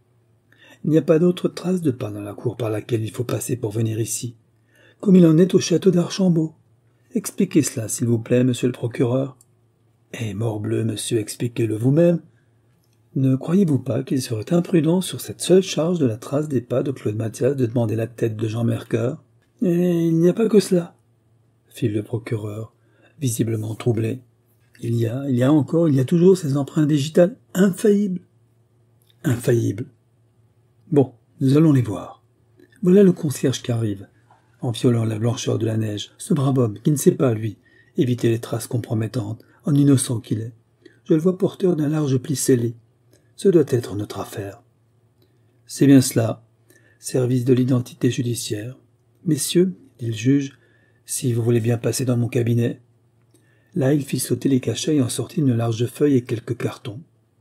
Il n'y a pas d'autre trace de pas dans la cour par laquelle il faut passer pour venir ici, comme il en est au château d'Archambault. Expliquez cela, s'il vous plaît, monsieur le procureur. Eh, morbleu, monsieur, expliquez-le vous-même. Ne croyez-vous pas qu'il serait imprudent sur cette seule charge de la trace des pas de Claude Mathias de demander la tête de Jean Mercœur? Et il n'y a pas que cela, fit le procureur, visiblement troublé. Il y a, il y a encore, il y a toujours ces empreintes digitales infaillibles. Infaillibles. Bon, nous allons les voir. Voilà le concierge qui arrive, en violant la blancheur de la neige, ce brave homme qui ne sait pas, lui, éviter les traces compromettantes, en innocent qu'il est. Je le vois porteur d'un large pli scellé. Ce doit être notre affaire. C'est bien cela, service de l'identité judiciaire. Messieurs, dit le juge, si vous voulez bien passer dans mon cabinet. Là, il fit sauter les cachets et en sortit une large feuille et quelques cartons.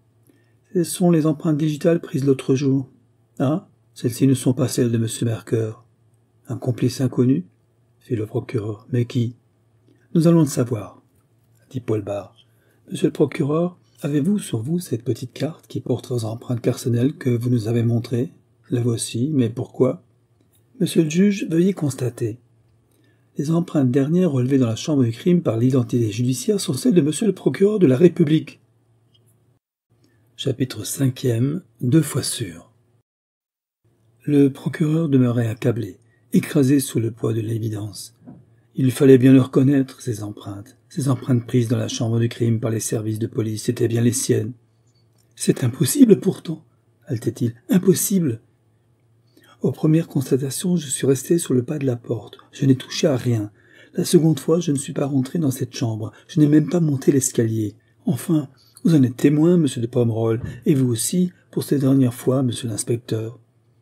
Ce sont les empreintes digitales prises l'autre jour. Ah, celles-ci ne sont pas celles de M. Mercœur. Un complice inconnu, fit le procureur. Mais qui? Nous allons le savoir, dit Paul Bart. Monsieur le procureur, avez-vous sur vous cette petite carte qui porte vos empreintes personnelles que vous nous avez montrées? La voici, mais pourquoi? Monsieur le juge, veuillez constater. Les empreintes dernières relevées dans la chambre du crime par l'identité judiciaire sont celles de monsieur le procureur de la République. Chapitre cinquième. Deux fois sûr. Le procureur demeurait accablé, écrasé sous le poids de l'évidence. Il fallait bien le reconnaître, ces empreintes. Ces empreintes prises dans la chambre du crime par les services de police étaient bien les siennes. « C'est impossible pourtant, haletait-il, impossible. Aux premières constatations, je suis resté sur le pas de la porte. Je n'ai touché à rien. La seconde fois, je ne suis pas rentré dans cette chambre. Je n'ai même pas monté l'escalier. Enfin, vous en êtes témoin, monsieur de Pomerol, et vous aussi, pour cette dernière fois, monsieur l'inspecteur.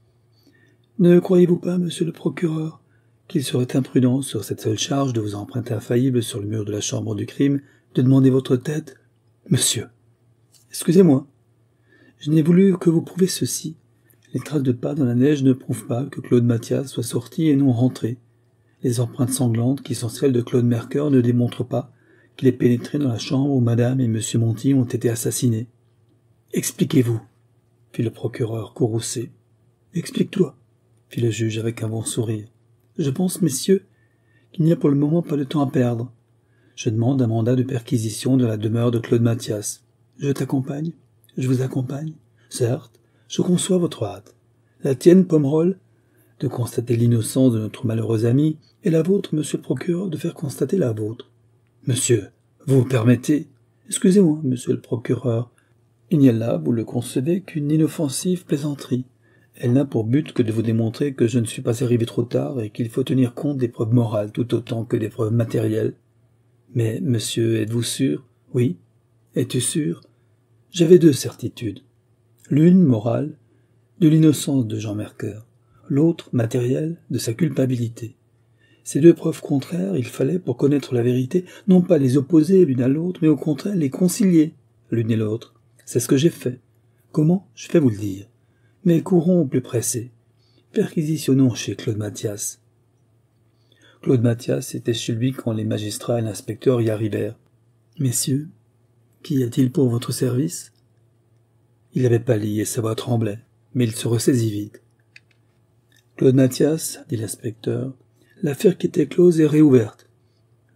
Ne croyez-vous pas, monsieur le procureur, qu'il serait imprudent, sur cette seule charge de vos empreintes infaillibles sur le mur de la chambre du crime, de demander votre tête? Monsieur, excusez-moi, je n'ai voulu que vous prouver ceci. Les traces de pas dans la neige ne prouvent pas que Claude Mathias soit sorti et non rentré. Les empreintes sanglantes, qui sont celles de Claude Mercœur, ne démontrent pas qu'il est pénétré dans la chambre où madame et monsieur Monty ont été assassinés. Expliquez-vous, fit le procureur courroucé. Explique-toi, fit le juge avec un bon sourire. Je pense, messieurs, qu'il n'y a pour le moment pas de temps à perdre. Je demande un mandat de perquisition de la demeure de Claude Mathias. Je t'accompagne, je vous accompagne. Certes, je conçois votre hâte. La tienne, Pomerol, de constater l'innocence de notre malheureux ami, et la vôtre, monsieur le procureur, de faire constater la vôtre. Monsieur, vous vous permettez? Excusez-moi, monsieur le procureur. Il n'y a là, vous le concevez, qu'une inoffensive plaisanterie. Elle n'a pour but que de vous démontrer que je ne suis pas arrivé trop tard et qu'il faut tenir compte des preuves morales tout autant que des preuves matérielles. Mais, monsieur, êtes-vous sûr? Oui. Es-tu sûr? J'avais deux certitudes. L'une, morale, de l'innocence de Jean Mercœur. L'autre, matérielle, de sa culpabilité. Ces deux preuves contraires, il fallait, pour connaître la vérité, non pas les opposer l'une à l'autre, mais au contraire les concilier, l'une et l'autre. C'est ce que j'ai fait. Comment? Je vais vous le dire. Mais courons au plus pressé. Perquisitionnons chez Claude Mathias. Claude Mathias était chez lui quand les magistrats et l'inspecteur y arrivèrent. Messieurs, qu'y a-t-il pour votre service? Il avait pâli et sa voix tremblait, mais il se ressaisit vite. Claude Mathias, dit l'inspecteur, l'affaire qui était close est réouverte.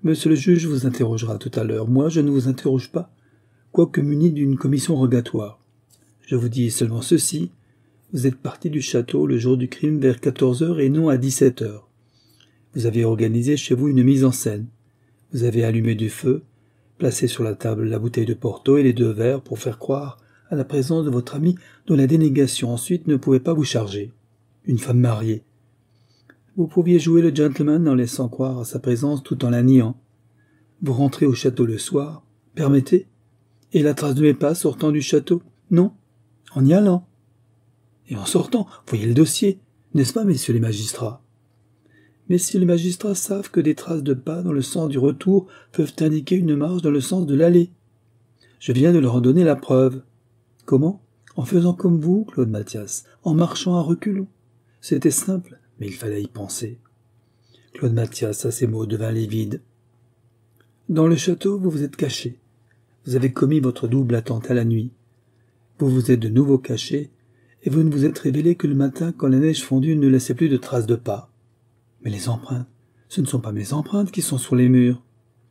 Monsieur le juge vous interrogera tout à l'heure. Moi, je ne vous interroge pas, quoique muni d'une commission rogatoire. Je vous dis seulement ceci. Vous êtes parti du château le jour du crime vers quatorze heures et non à dix-sept heures. Vous avez organisé chez vous une mise en scène. Vous avez allumé du feu, placé sur la table la bouteille de Porto et les deux verres pour faire croire à la présence de votre ami dont la dénégation ensuite ne pouvait pas vous charger. Une femme mariée. Vous pouviez jouer le gentleman en laissant croire à sa présence tout en la niant. Vous rentrez au château le soir, permettez, et la trace de mes pas sortant du château, non, en y allant. Et en sortant, voyez le dossier, n'est-ce pas, messieurs les magistrats? Messieurs les magistrats savent que des traces de pas dans le sens du retour peuvent indiquer une marche dans le sens de l'aller. Je viens de leur en donner la preuve. Comment? En faisant comme vous, Claude Mathias, en marchant à reculons. C'était simple, mais il fallait y penser. Claude Mathias, à ces mots, devint livide. Dans le château, vous vous êtes caché. Vous avez commis votre double attentat la nuit. Vous vous êtes de nouveau caché, et vous ne vous êtes révélé que le matin quand la neige fondue ne laissait plus de traces de pas. Mais les empreintes, ce ne sont pas mes empreintes qui sont sur les murs.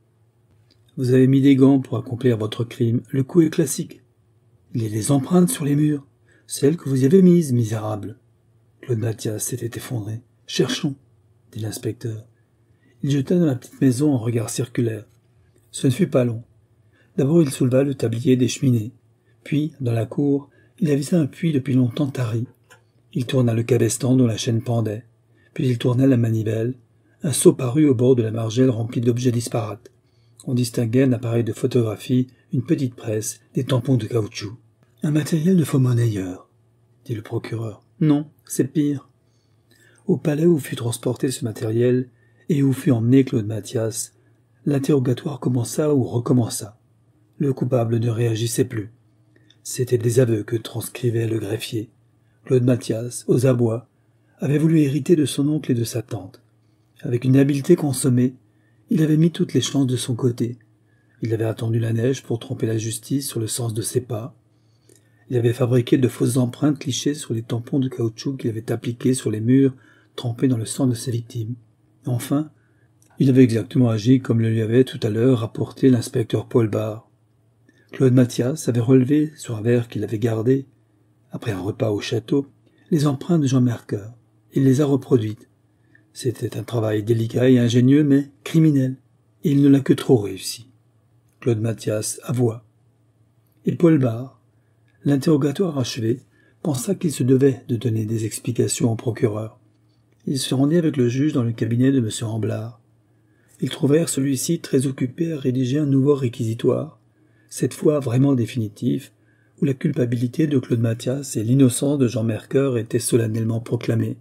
Vous avez mis des gants pour accomplir votre crime. Le coup est classique. Il y a des empreintes sur les murs, celles que vous y avez mises, misérable. Claude Mathias s'était effondré. « Cherchons », dit l'inspecteur. Il jeta dans la petite maison un regard circulaire. Ce ne fut pas long. D'abord il souleva le tablier des cheminées. Puis, dans la cour, il avisa un puits depuis longtemps tari. Il tourna le cabestan dont la chaîne pendait. Puis il tourna la manivelle. Un seau parut au bord de la margelle remplie d'objets disparates. On distinguait un appareil de photographie, une petite presse, des tampons de caoutchouc. « Un matériel de faux monnayeur », dit le procureur. « Non, c'est pire. » Au palais où fut transporté ce matériel et où fut emmené Claude Mathias, l'interrogatoire commença ou recommença. Le coupable ne réagissait plus. C'étaient des aveux que transcrivait le greffier. Claude Mathias, aux abois, avait voulu hériter de son oncle et de sa tante. Avec une habileté consommée, il avait mis toutes les chances de son côté. Il avait attendu la neige pour tromper la justice sur le sens de ses pas. Il avait fabriqué de fausses empreintes clichées sur les tampons de caoutchouc qu'il avait appliqués sur les murs, trempés dans le sang de ses victimes. Enfin, il avait exactement agi comme le lui avait tout à l'heure rapporté l'inspecteur Paul Bart. Claude Mathias avait relevé, sur un verre qu'il avait gardé, après un repas au château, les empreintes de Jean Mercœur. Il les a reproduites. C'était un travail délicat et ingénieux, mais criminel, et il ne l'a que trop réussi. Claude Mathias avoua. Et Paul Bart, l'interrogatoire achevé, pensa qu'il se devait de donner des explications au procureur. Il se rendit avec le juge dans le cabinet de M. Amblard. Ils trouvèrent celui-ci très occupé à rédiger un nouveau réquisitoire, cette fois vraiment définitif, où la culpabilité de Claude Mathias et l'innocence de Jean Mercœur étaient solennellement proclamées.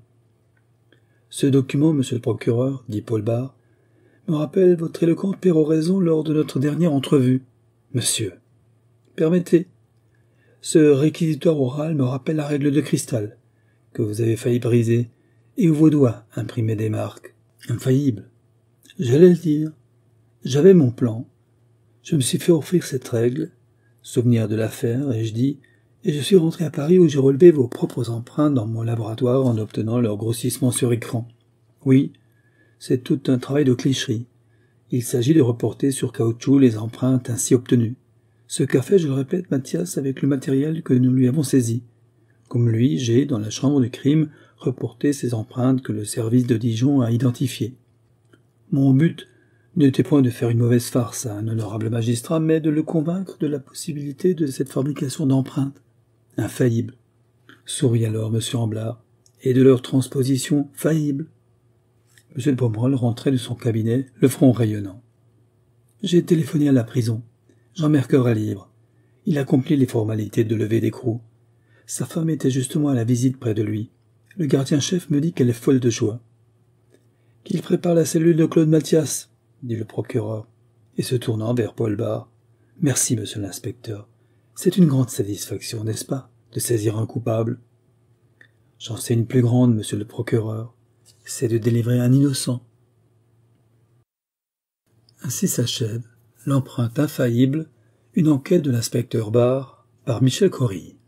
« Ce document, monsieur le procureur, dit Paul Bart, me rappelle votre éloquente péroraison lors de notre dernière entrevue. Monsieur, permettez. Ce réquisitoire oral me rappelle la règle de cristal, que vous avez failli briser, et où vos doigts imprimaient des marques. Infaillibles. J'allais le dire. J'avais mon plan. Je me suis fait offrir cette règle, souvenir de l'affaire, ai-je dit, et je suis rentré à Paris où j'ai relevé vos propres empreintes dans mon laboratoire en obtenant leur grossissement sur écran. Oui, c'est tout un travail de clicherie. Il s'agit de reporter sur caoutchouc les empreintes ainsi obtenues. Ce qu'a fait, je le répète, Mathias avec le matériel que nous lui avons saisi. Comme lui, j'ai, dans la chambre du crime, reporté ces empreintes que le service de Dijon a identifiées. Mon but n'était point de faire une mauvaise farce à un honorable magistrat, mais de le convaincre de la possibilité de cette fabrication d'empreintes, infaillibles, sourit alors M. Amblard, et de leur transposition faillible. M. de Pomerol rentrait de son cabinet, le front rayonnant. J'ai téléphoné à la prison. Jean Mercœur est libre. Il accomplit les formalités de levée d'écrou. Sa femme était justement à la visite près de lui. Le gardien-chef me dit qu'elle est folle de joie. Qu'il prépare la cellule de Claude Mathias, dit le procureur, et se tournant vers Paul Bart. Merci, monsieur l'inspecteur. C'est une grande satisfaction, n'est-ce pas, de saisir un coupable? J'en sais une plus grande, monsieur le procureur. C'est de délivrer un innocent. Ainsi s'achève L'empreinte infaillible, une enquête de l'inspecteur Bart par Michel Cory.